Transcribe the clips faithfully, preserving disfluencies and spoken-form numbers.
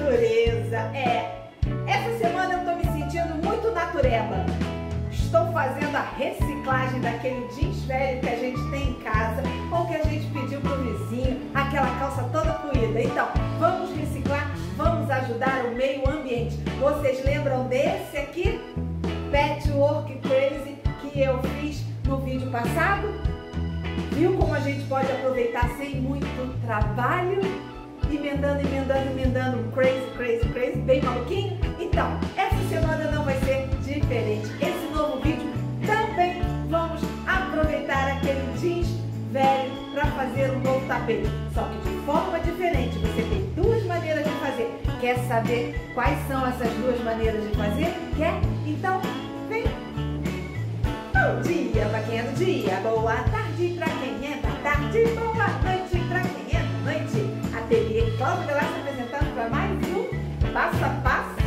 natureza. É, essa semana eu tô me sentindo muito natureba. Estou fazendo a reciclagem daquele jeans velho que a gente tem em casa ou que a gente pediu pro vizinho, aquela calça toda poída. Então, vamos reciclar, vamos ajudar o meio ambiente. Vocês lembram desse aqui? Patchwork Crazy que eu fiz no vídeo passado? Viu como a gente pode aproveitar sem muito trabalho? Emendando, emendando, emendando, crazy, crazy, crazy, bem maluquinho? Então, essa semana não vai ser diferente. Esse novo vídeo também vamos aproveitar aquele jeans velho para fazer um novo tapete. Só que de forma diferente. Você tem duas maneiras de fazer. Quer saber quais são essas duas maneiras de fazer? Quer? Então, vem! Bom dia para quem é do dia, boa tarde para quem é da tarde, boa noite para quem é da noite. Ateliê Cláudia Velasco apresentando para mais um Passo a Passo.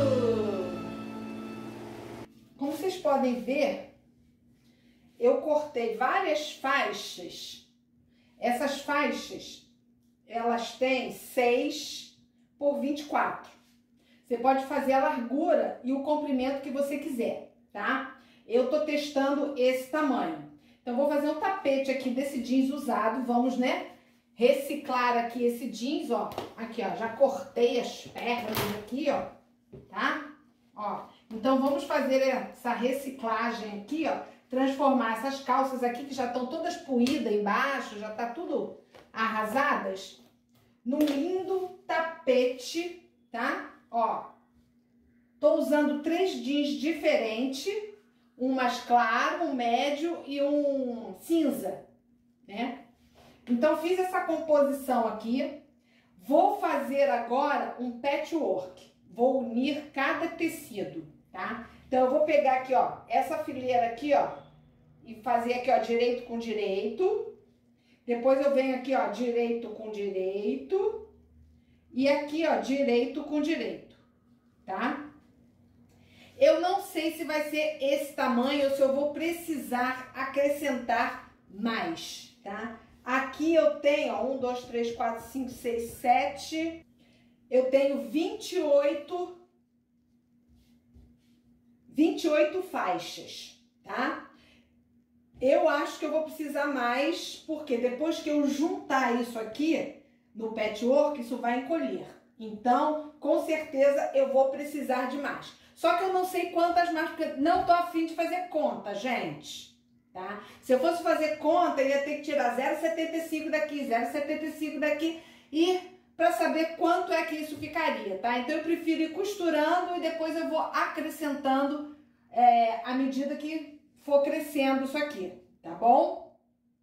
Como vocês podem ver, eu cortei várias faixas. Essas faixas, elas têm seis por vinte e quatro. Você pode fazer a largura e o comprimento que você quiser, tá? Eu tô testando esse tamanho. Então, vou fazer um tapete aqui desse jeans usado. Vamos, né? Reciclar aqui esse jeans, ó. Aqui, ó. Já cortei as pernas aqui, ó. Tá? Ó. Então, vamos fazer essa reciclagem aqui, ó. Transformar essas calças aqui, que já estão todas poídas embaixo, já tá tudo arrasadas, num lindo tapete, tá? Ó. Tô usando três jeans diferentes. Um mais claro, um médio e um cinza, né? Então, fiz essa composição aqui. Vou fazer agora um patchwork. Vou unir cada tecido, tá? Então, eu vou pegar aqui, ó, essa fileira aqui, ó, e fazer aqui, ó, direito com direito. Depois eu venho aqui, ó, direito com direito. E aqui, ó, direito com direito, tá? Eu não sei se vai ser esse tamanho ou se eu vou precisar acrescentar mais, tá? Aqui eu tenho, ó, um, dois, três, quatro, cinco, seis, sete. Eu tenho vinte e oito, vinte e oito faixas, tá? Eu acho que eu vou precisar mais, porque depois que eu juntar isso aqui no patchwork, isso vai encolher. Então, com certeza, eu vou precisar de mais. Só que eu não sei quantas mais, porque não tô afim de fazer conta, gente, tá? Se eu fosse fazer conta, eu ia ter que tirar zero vírgula setenta e cinco daqui, zero vírgula setenta e cinco daqui, e para saber quanto é que isso ficaria, tá? Então, eu prefiro ir costurando e depois eu vou acrescentando é, à medida que for crescendo isso aqui, tá bom?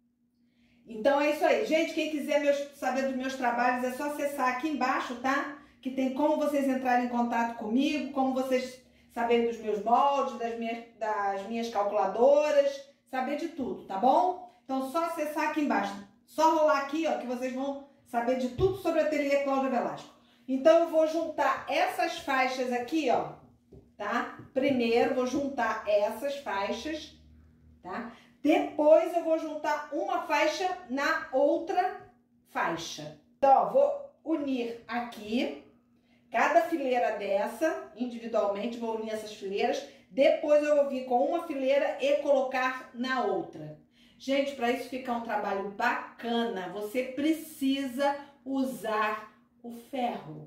Então, é isso aí. Gente, quem quiser meus, saber dos meus trabalhos, é só acessar aqui embaixo, tá? Que tem como vocês entrarem em contato comigo, como vocês saberem dos meus moldes, das minhas, das minhas calculadoras, saber de tudo, tá bom? Então, só acessar aqui embaixo, só rolar aqui, ó, que vocês vão saber de tudo sobre o Ateliê Cláudia Velasco. Então, eu vou juntar essas faixas aqui, ó, tá? Primeiro, vou juntar essas faixas, tá? Depois, eu vou juntar uma faixa na outra faixa. Então, ó, vou unir aqui. Cada fileira dessa, individualmente, vou unir essas fileiras. Depois eu vou vir com uma fileira e colocar na outra. Gente, para isso ficar um trabalho bacana, você precisa usar o ferro,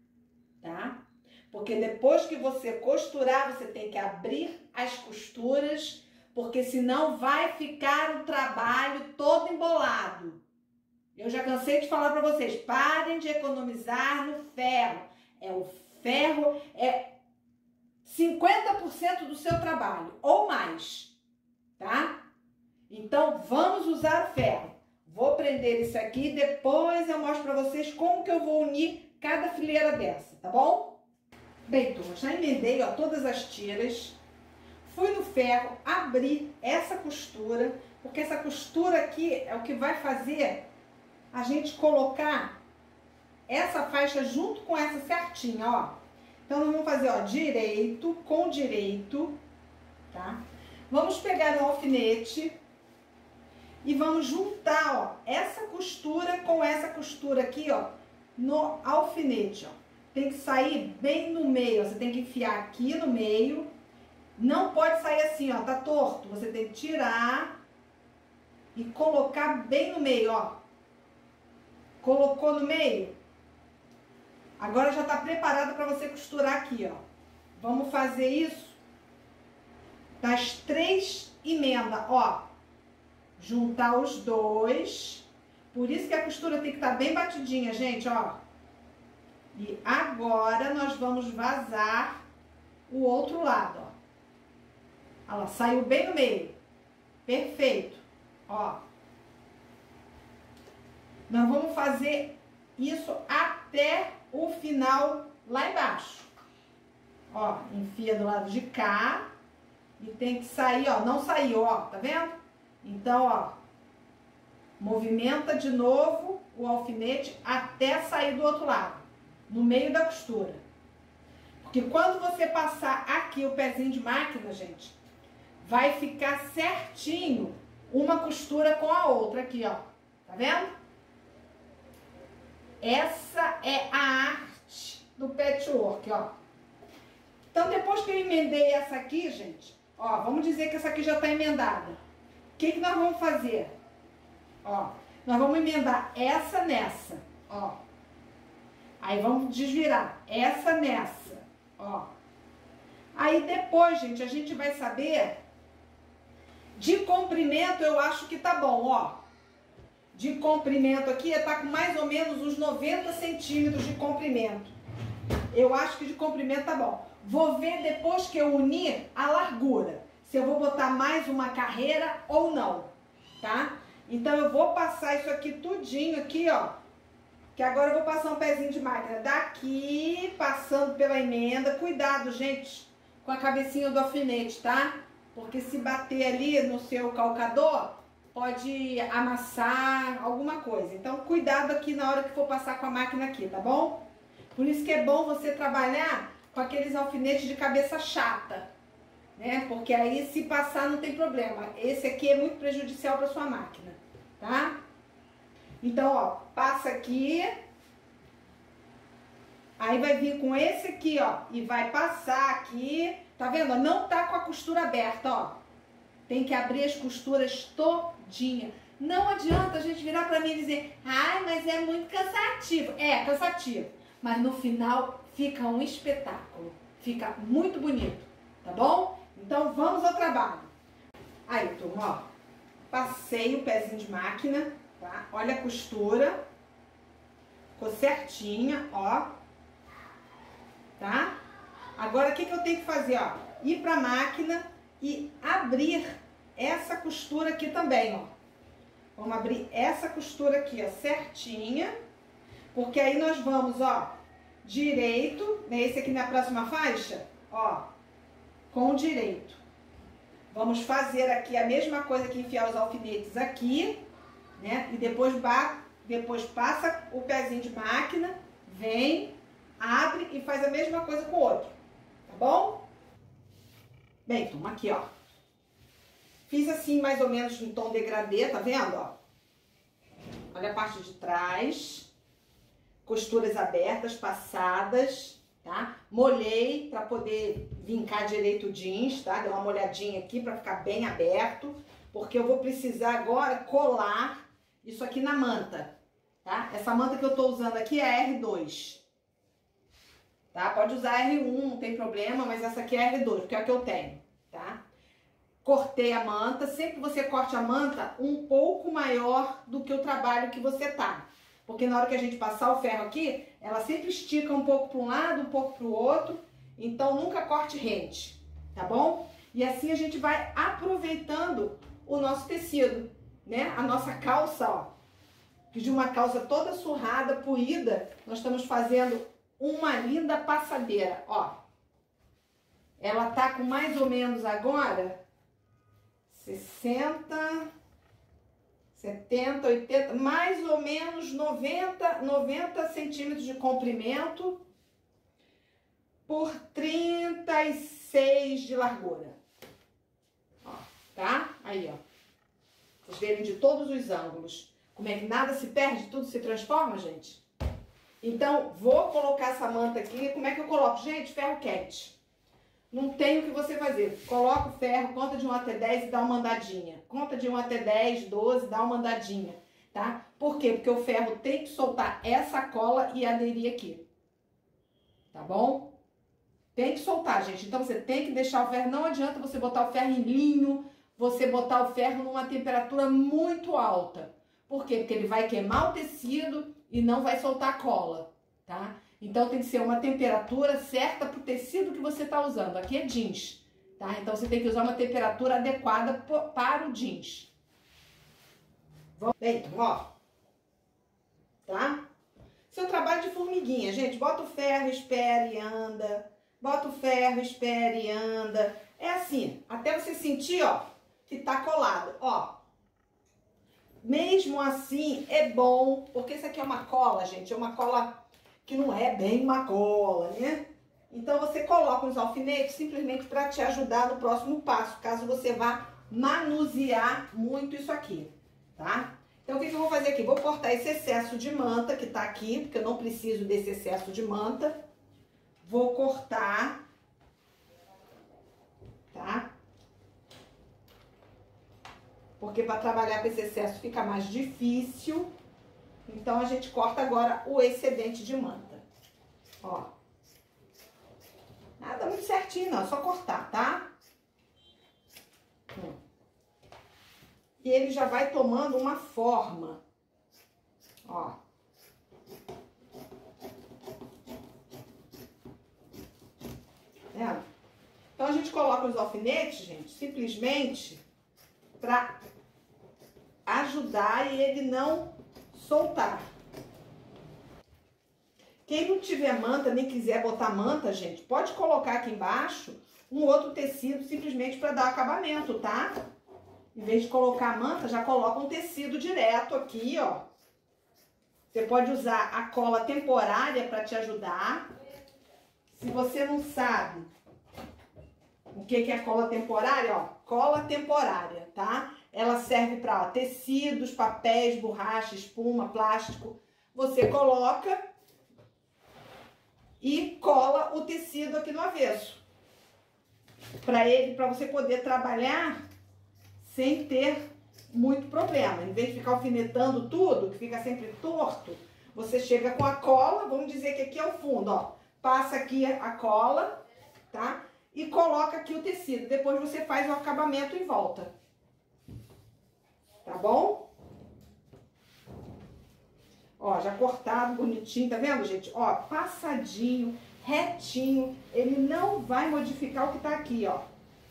tá? Porque depois que você costurar, você tem que abrir as costuras, porque senão vai ficar um trabalho todo embolado. Eu já cansei de falar para vocês, parem de economizar no ferro. É o ferro, é cinquenta por cento do seu trabalho, ou mais, tá? Então, vamos usar o ferro. Vou prender isso aqui, depois eu mostro pra vocês como que eu vou unir cada fileira dessa, tá bom? Bem, turma, já emendei, ó, todas as tiras. Fui no ferro, abri essa costura, porque essa costura aqui é o que vai fazer a gente colocar essa faixa junto com essa certinha, ó. Então, nós vamos fazer, ó, direito com direito, tá? Vamos pegar o alfinete e vamos juntar, ó, essa costura com essa costura aqui, ó, no alfinete, ó. tem que sair bem no meio, ó. Você tem que enfiar aqui no meio. Não pode sair assim, ó, tá torto. Você tem que tirar e colocar bem no meio, ó. Colocou no meio? Agora já tá preparado para você costurar aqui, ó. Vamos fazer isso das três emendas, ó. Juntar os dois. Por isso que a costura tem que estar bem batidinha, gente, ó. E agora nós vamos vazar o outro lado, ó. Olha lá, saiu bem no meio. Perfeito. Ó. Nós vamos fazer isso até o final lá embaixo. Ó, enfia do lado de cá. E tem que sair, ó. Não saiu, ó. Tá vendo? Então, ó. Movimenta de novo o alfinete até sair do outro lado. No meio da costura. Porque quando você passar aqui o pezinho de máquina, gente, vai ficar certinho uma costura com a outra aqui, ó. Tá vendo? Essa é a arte do patchwork, ó. Então, depois que eu emendei essa aqui, gente, ó, vamos dizer que essa aqui já tá emendada. O que que nós vamos fazer? Ó, nós vamos emendar essa nessa, ó. Aí vamos desvirar essa nessa, ó. Aí depois, gente, a gente vai saber. De comprimento eu acho que tá bom, ó. De comprimento aqui, tá com mais ou menos uns noventa centímetros de comprimento. Eu acho que de comprimento tá bom. Vou ver depois que eu unir a largura, se eu vou botar mais uma carreira ou não, tá? Então eu vou passar isso aqui tudinho aqui, ó. Que agora eu vou passar um pezinho de máquina daqui, passando pela emenda. Cuidado, gente, com a cabecinha do alfinete, tá? Porque se bater ali no seu calcador, pode amassar alguma coisa. Então, cuidado aqui na hora que for passar com a máquina aqui, tá bom? Por isso que é bom você trabalhar com aqueles alfinetes de cabeça chata, né? Porque aí, se passar, não tem problema. Esse aqui é muito prejudicial para sua máquina, tá? Então, ó, passa aqui. Aí vai vir com esse aqui, ó, e vai passar aqui. Tá vendo? Não tá com a costura aberta, ó. Tem que abrir as costuras todinha. Não adianta a gente virar pra mim e dizer, ai, mas é muito cansativo. É, cansativo. Mas no final fica um espetáculo. Fica muito bonito, tá bom? Então vamos ao trabalho. Aí, turma, ó. Passei o pezinho de máquina, tá? Olha a costura. Ficou certinha, ó. Tá? Agora, o que que eu tenho que fazer, ó? Ir pra máquina e abrir essa costura aqui também, ó. Vamos abrir essa costura aqui, ó, certinha. Porque aí nós vamos, ó, direito, né? Esse aqui na próxima faixa, ó, com o direito. Vamos fazer aqui a mesma coisa que enfiar os alfinetes aqui, né? E depois, depois passa o pezinho de máquina, vem, abre e faz a mesma coisa com o outro, tá bom? Bem, turma, aqui, ó. Fiz assim, mais ou menos em tom degradê, tá vendo, ó? Olha a parte de trás. Costuras abertas, passadas, tá? Molhei pra poder vincar direito o jeans, tá? Deu uma molhadinha aqui pra ficar bem aberto, porque eu vou precisar agora colar isso aqui na manta, tá? Essa manta que eu tô usando aqui é a R dois. Tá? Pode usar R um, não tem problema, mas essa aqui é R dois, porque é a que eu tenho, tá? Cortei a manta, sempre você corte a manta um pouco maior do que o trabalho que você tá. Porque na hora que a gente passar o ferro aqui, ela sempre estica um pouco para um lado, um pouco para o outro, então nunca corte rente, tá bom? E assim a gente vai aproveitando o nosso tecido, né? A nossa calça, ó, de uma calça toda surrada, poída, nós estamos fazendo uma linda passadeira, ó. Ela tá com mais ou menos agora sessenta, setenta, oitenta, mais ou menos noventa, noventa centímetros de comprimento por trinta e seis de largura. Ó, tá? Aí, ó. Vocês verem de todos os ângulos. Como é que nada se perde, tudo se transforma, gente? Então, vou colocar essa manta aqui. Como é que eu coloco? Gente, ferro quente. Não tem o que você fazer. Coloca o ferro, conta de um até dez e dá uma andadinha. Conta de um até dez, doze, dá uma andadinha, tá? Por quê? Porque o ferro tem que soltar essa cola e aderir aqui. Tá bom? Tem que soltar, gente. Então, você tem que deixar o ferro. Não adianta você botar o ferro em linho, você botar o ferro numa temperatura muito alta. Por quê? Porque ele vai queimar o tecido e não vai soltar a cola, tá? Então, tem que ser uma temperatura certa pro tecido que você tá usando. Aqui é jeans, tá? Então, você tem que usar uma temperatura adequada para o jeans. Bem, então, ó. Tá? Seu trabalho de formiguinha, gente. Bota o ferro, espere e anda. Bota o ferro, espere e anda. É assim, até você sentir, ó, que tá colado, ó. Mesmo assim, é bom, porque isso aqui é uma cola, gente, é uma cola que não é bem uma cola, né? Então, você coloca os alfinetes simplesmente para te ajudar no próximo passo, caso você vá manusear muito isso aqui, tá? Então, o que que eu vou fazer aqui? Vou cortar esse excesso de manta que tá aqui, porque eu não preciso desse excesso de manta. Vou cortar, tá? Porque para trabalhar com esse excesso fica mais difícil. Então, a gente corta agora o excedente de manta. Ó. Nada muito certinho, não. É só cortar, tá? Hum. E ele já vai tomando uma forma. Ó. Vendo? Então, a gente coloca os alfinetes, gente, simplesmente para ajudar e ele não soltar. Quem não tiver manta, nem quiser botar manta, gente, pode colocar aqui embaixo um outro tecido simplesmente para dar acabamento, tá? Em vez de colocar a manta, já coloca um tecido direto aqui, ó. Você pode usar a cola temporária para te ajudar. Se você não sabe o que que é cola temporária, ó, cola temporária, tá? Ela serve para tecidos, papéis, borracha, espuma, plástico. Você coloca e cola o tecido aqui no avesso. Para ele, para você poder trabalhar sem ter muito problema. Em vez de ficar alfinetando tudo, que fica sempre torto, você chega com a cola, vamos dizer que aqui é o fundo, ó. Passa aqui a cola, tá? E coloca aqui o tecido. Depois você faz o acabamento em volta. Tá bom? Ó, já cortado, bonitinho, tá vendo, gente? Ó, passadinho, retinho. Ele não vai modificar o que tá aqui, ó.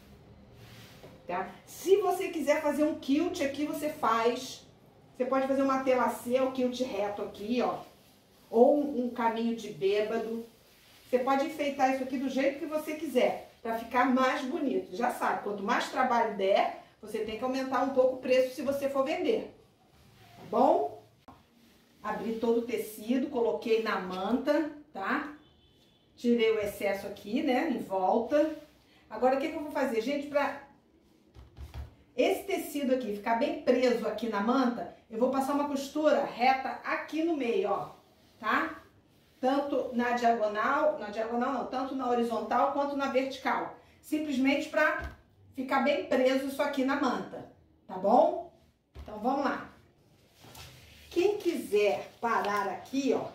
Tá? Se você quiser fazer um quilt aqui, você faz. Você pode fazer uma telacê, o quilt reto aqui, ó. Ou um, um caminho de bêbado. Você pode enfeitar isso aqui do jeito que você quiser, pra ficar mais bonito. Já sabe, quanto mais trabalho der, você tem que aumentar um pouco o preço se você for vender. Tá bom? Abri todo o tecido, coloquei na manta, tá? Tirei o excesso aqui, né, em volta. Agora, o que que eu vou fazer, gente, pra esse tecido aqui ficar bem preso aqui na manta, eu vou passar uma costura reta aqui no meio, ó, tá? Tanto na diagonal, na diagonal não, tanto na horizontal quanto na vertical. Simplesmente pra ficar bem preso isso aqui na manta, tá bom? Então, vamos lá. Quem quiser parar aqui, ó,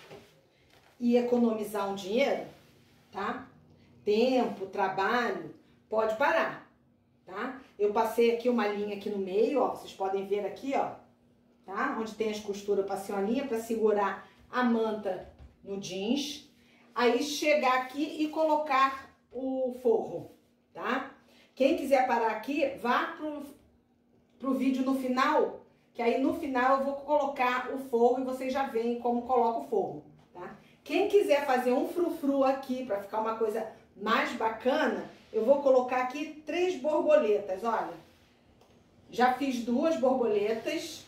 e economizar um dinheiro, tá? Tempo, trabalho, pode parar, tá? Eu passei aqui uma linha aqui no meio, ó, vocês podem ver aqui, ó, tá? Onde tem as costuras, eu passei uma linha para segurar a manta no jeans. Aí chegar aqui e colocar o forro, tá? Quem quiser parar aqui, vá pro, pro vídeo no final, que aí no final eu vou colocar o forro e vocês já veem como coloca o forro, tá? Quem quiser fazer um frufru aqui para ficar uma coisa mais bacana, eu vou colocar aqui três borboletas, olha. Já fiz duas borboletas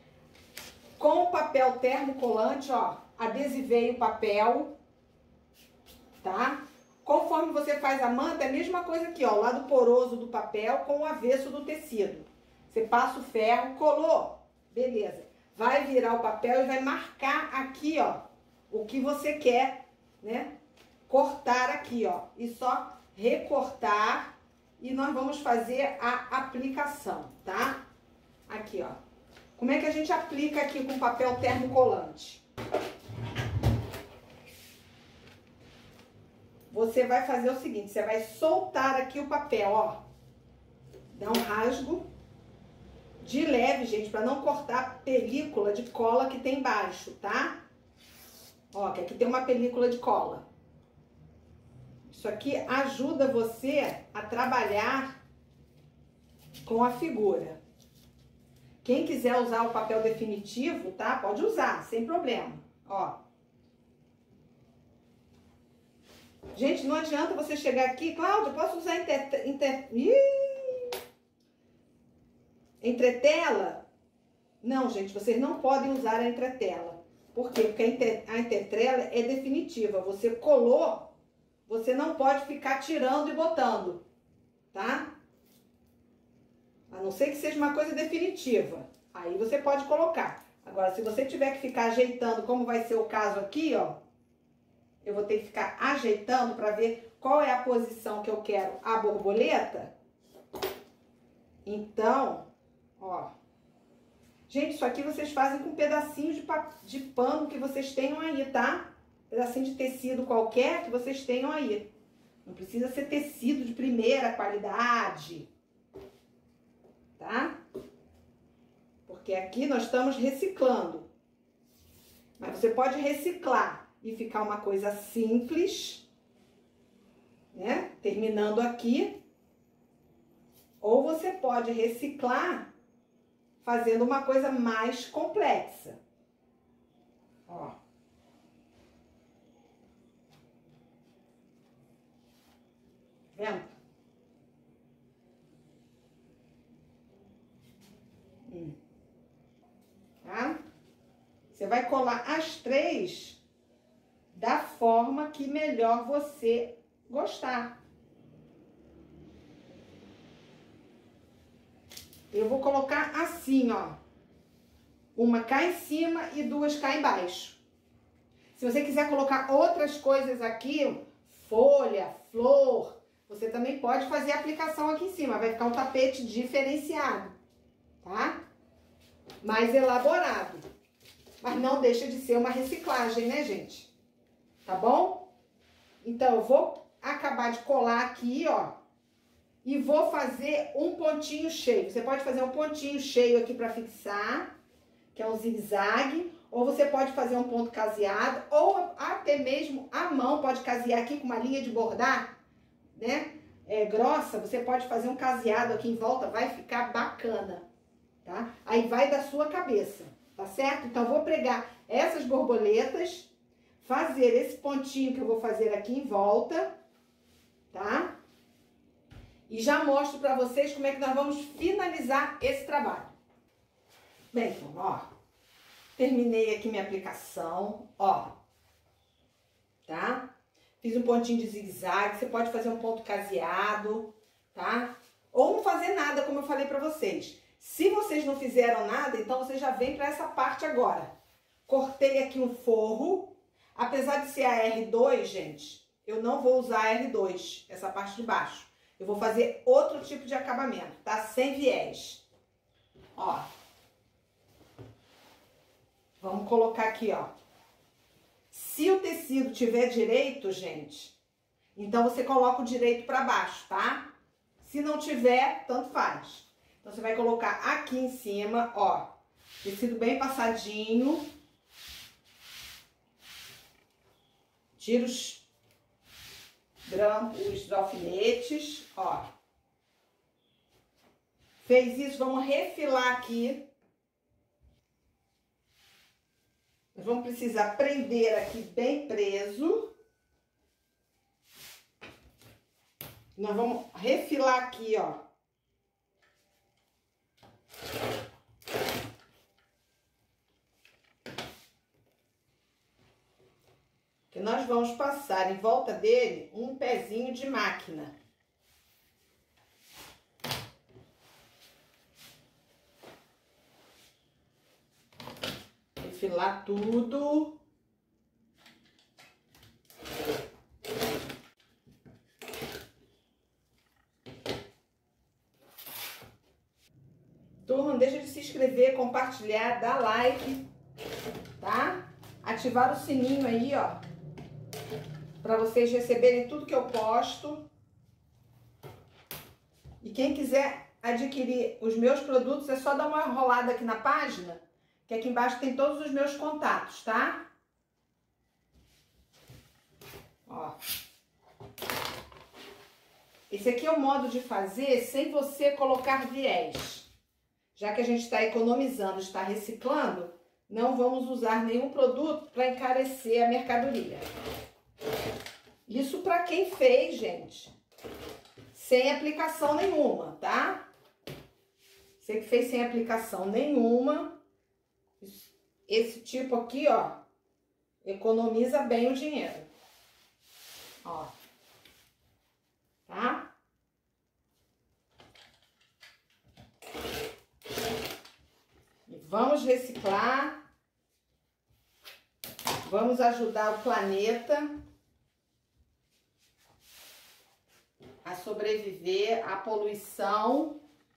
com papel termocolante, ó. Adesivei o papel, tá? Conforme você faz a manta, é a mesma coisa aqui, ó. O lado poroso do papel com o avesso do tecido. Você passa o ferro, colou, beleza. Vai virar o papel e vai marcar aqui, ó, o que você quer, né? Cortar aqui, ó. E só recortar e nós vamos fazer a aplicação, tá? Aqui, ó. Como é que a gente aplica aqui com papel termocolante? Você vai fazer o seguinte, você vai soltar aqui o papel, ó. Dá um rasgo de leve, gente, para não cortar a película de cola que tem embaixo, tá? Ó, que aqui tem uma película de cola. Isso aqui ajuda você a trabalhar com a figura. Quem quiser usar o papel definitivo, tá? Pode usar, sem problema. Ó. Gente, não adianta você chegar aqui, Cláudia, posso usar inter... inter... entretela? Não, gente, vocês não podem usar a entretela. Por quê? Porque a, inter... a entretela é definitiva. Você colou, você não pode ficar tirando e botando, tá? A não ser que seja uma coisa definitiva. Aí você pode colocar. Agora, se você tiver que ficar ajeitando, como vai ser o caso aqui, ó. Eu vou ter que ficar ajeitando para ver qual é a posição que eu quero a borboleta. Então, ó. Gente, isso aqui vocês fazem com pedacinhos de, de pano que vocês tenham aí, tá? Pedacinho de tecido qualquer que vocês tenham aí. Não precisa ser tecido de primeira qualidade. Tá? Porque aqui nós estamos reciclando. Mas você pode reciclar e ficar uma coisa simples, né? Terminando aqui. Ou você pode reciclar fazendo uma coisa mais complexa. Ó. Vendo? Hum. Tá? Você vai colar as três da forma que melhor você gostar. Eu vou colocar assim, ó. Uma cá em cima e duas cá embaixo. Se você quiser colocar outras coisas aqui, folha, flor, você também pode fazer a aplicação aqui em cima. Vai ficar um tapete diferenciado, tá? Mais elaborado. Mas não deixa de ser uma reciclagem, né, gente? Tá bom? Então, eu vou acabar de colar aqui, ó. E vou fazer um pontinho cheio. Você pode fazer um pontinho cheio aqui pra fixar, que é um zigue-zague. Ou você pode fazer um ponto caseado. Ou até mesmo a mão pode casear aqui com uma linha de bordar, né? É, grossa, você pode fazer um caseado aqui em volta. Vai ficar bacana, tá? Aí vai da sua cabeça, tá certo? Então, vou pregar essas borboletas. Fazer esse pontinho que eu vou fazer aqui em volta, tá? E já mostro pra vocês como é que nós vamos finalizar esse trabalho. Bem, então, ó. Terminei aqui minha aplicação, ó. Tá? Fiz um pontinho de zigue-zague. Você pode fazer um ponto caseado, tá? Ou não fazer nada, como eu falei pra vocês. Se vocês não fizeram nada, então você já vem pra essa parte agora. Cortei aqui um forro. Apesar de ser a R dois, gente, eu não vou usar a R dois, essa parte de baixo. Eu vou fazer outro tipo de acabamento, tá? Sem viés. Ó. Vamos colocar aqui, ó. Se o tecido tiver direito, gente, então você coloca o direito pra baixo, tá? Se não tiver, tanto faz. Então, você vai colocar aqui em cima, ó, tecido bem passadinho. Tira os grampos, os alfinetes, ó. Fez isso, vamos refilar aqui. Nós vamos precisar prender aqui bem preso. Nós vamos refilar aqui, ó. Que nós vamos passar em volta dele um pezinho de máquina. Refilar tudo. turma, não deixa de se inscrever, compartilhar, dar like, tá? Ativar o sininho aí, ó, para vocês receberem tudo que eu posto. E quem quiser adquirir os meus produtos, é só dar uma rolada aqui na página, que aqui embaixo tem todos os meus contatos, tá? Ó. Esse aqui é o modo de fazer sem você colocar viés. Já que a gente está economizando, está reciclando, não vamos usar nenhum produto para encarecer a mercadoria. Isso para quem fez, gente, sem aplicação nenhuma, tá? Você que fez sem aplicação nenhuma, esse tipo aqui, ó, economiza bem o dinheiro. Ó. Tá? E vamos reciclar. Vamos ajudar o planeta a sobreviver à poluição.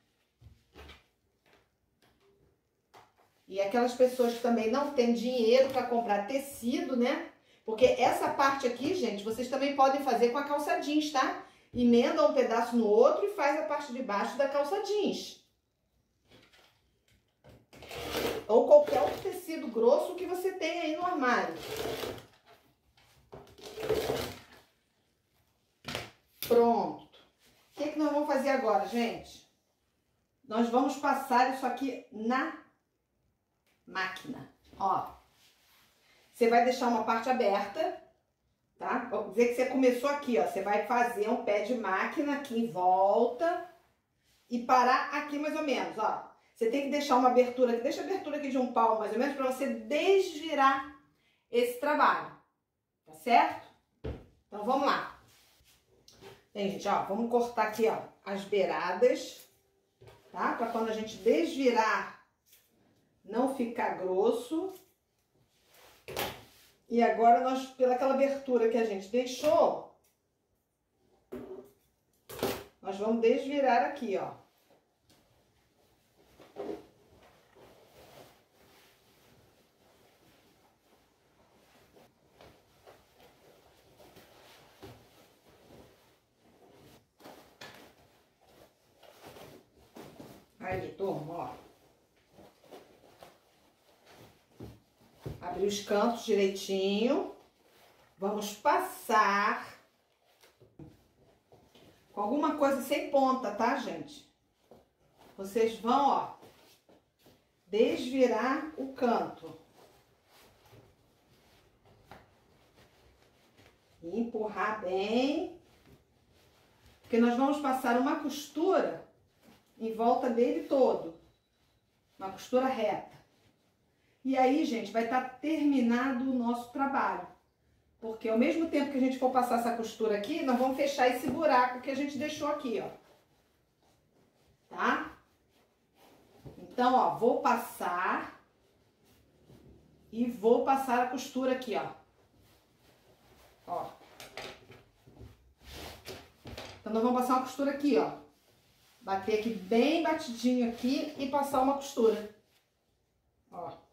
E aquelas pessoas que também não têm dinheiro para comprar tecido, né? Porque essa parte aqui, gente, vocês também podem fazer com a calça jeans, tá? Emenda um pedaço no outro e faz a parte de baixo da calça jeans. Ou qualquer outro tecido grosso que você tenha aí no armário. Pronto. O que que nós vamos fazer agora, gente? Nós vamos passar isso aqui na máquina. Ó. Você vai deixar uma parte aberta, tá? Vou dizer que você começou aqui, ó. Você vai fazer um pé de máquina aqui em volta e parar aqui mais ou menos, ó. Você tem que deixar uma abertura aqui, deixa a abertura aqui de um palmo mais ou menos para você desvirar esse trabalho, tá certo? Então vamos lá. Bem, gente, ó, vamos cortar aqui, ó, as beiradas, tá? Para quando a gente desvirar não ficar grosso. E agora nós, pelaquela abertura que a gente deixou, nós vamos desvirar aqui, ó. Aí, turma, ó. Abrir os cantos direitinho. Vamos passar com alguma coisa sem ponta, tá, gente? Vocês vão, ó, desvirar o canto. E empurrar bem. Porque nós vamos passar uma costura em volta dele todo. Uma costura reta. E aí, gente, vai estar terminado o nosso trabalho. Porque ao mesmo tempo que a gente for passar essa costura aqui, nós vamos fechar esse buraco que a gente deixou aqui, ó. Tá? Então, ó, vou passar e vou passar a costura aqui, ó. Ó. Então, nós vamos passar uma costura aqui, ó. Bater aqui bem batidinho aqui e passar uma costura. Ó.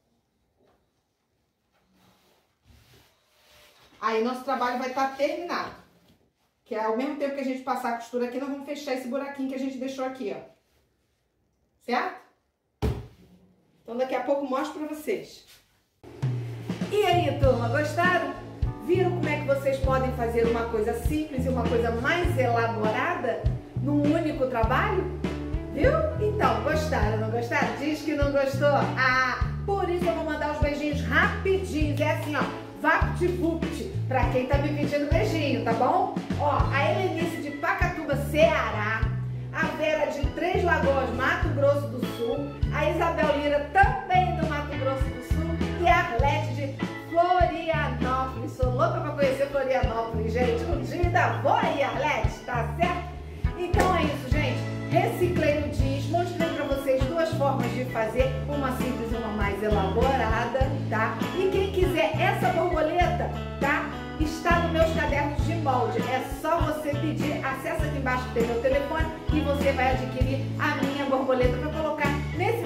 Aí, nosso trabalho vai estar terminado. Que ao mesmo tempo que a gente passar a costura aqui, nós vamos fechar esse buraquinho que a gente deixou aqui, ó. Certo? Então, daqui a pouco eu mostro pra vocês. E aí, turma, gostaram? Viram como é que vocês podem fazer uma coisa simples e uma coisa mais elaborada num único trabalho? Viu? Então, gostaram, não gostaram? Diz que não gostou? Ah, por isso eu vou mandar os beijinhos rapidinhos. É assim, ó. VaptVupt, pra quem tá me pedindo beijinho, tá bom? Ó, a Helenice de Pacatuba, Ceará, a Vera de Três Lagoas, Mato Grosso do Sul, a Isabel Lira, também do Mato Grosso do Sul, e a Arlete de Florianópolis. Sou louca pra conhecer Florianópolis, gente. Um dia ainda vou aí, Arlete, tá certo? Então é isso, gente. Reciclei no jeans, mostrei pra vocês duas formas de fazer, uma simples e uma mais elaborada, tá? E quem quiser essa borboleta, tá? Está nos meus cadernos de molde. É só você pedir, acessa aqui embaixo que tem meu telefone e você vai adquirir a minha borboleta para colocar nesse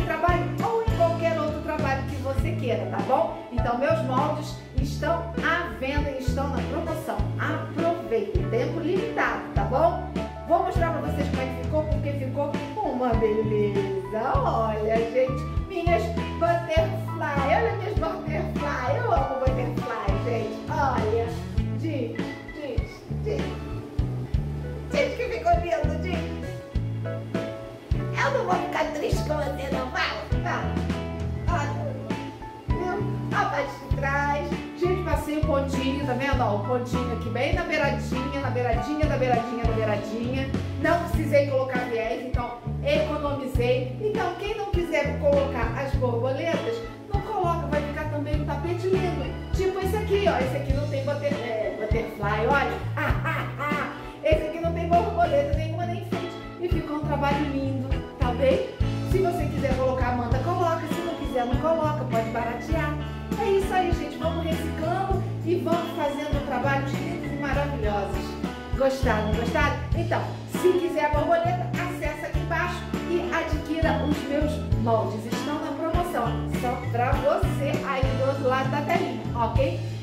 borboleta, tá bom? Então meus moldes estão à venda e estão na promoção. Aproveitem, tempo limitado, tá bom? Vou mostrar pra vocês como é que ficou, porque ficou uma beleza. Olha, gente, minhas butterfly, olha minhas butterfly, eu amo butterfly, gente. Olha, diz, diz, diz. Diz que ficou lindo, diz. Eu não vou ficar triste com você, não, fala, fala. Olha, viu? A parte de trás. Gente, passei o pontinho, tá vendo? Ó, o pontinho aqui bem na beiradinha, na beiradinha, da beiradinha, da beiradinha. Não precisei colocar viés, então economizei. Então, quem não quiser colocar as borboletas, não coloca, vai ficar também um tapete lindo. Tipo esse aqui, ó. Esse aqui não tem butter, é, butterfly, olha. Esse aqui não tem borboleta nenhuma, nem enfeite. E ficou um trabalho lindo, tá bem? Se você quiser colocar a manta, coloca. Se não quiser, não coloca, pode baratear. É isso aí, gente. Vamos reciclando e vamos fazendo trabalhos lindos e maravilhosos. Gostaram? Gostaram? Então, se quiser a borboleta, acessa aqui embaixo e adquira os meus moldes. Estão na promoção. Só pra você aí do outro lado da telinha, ok?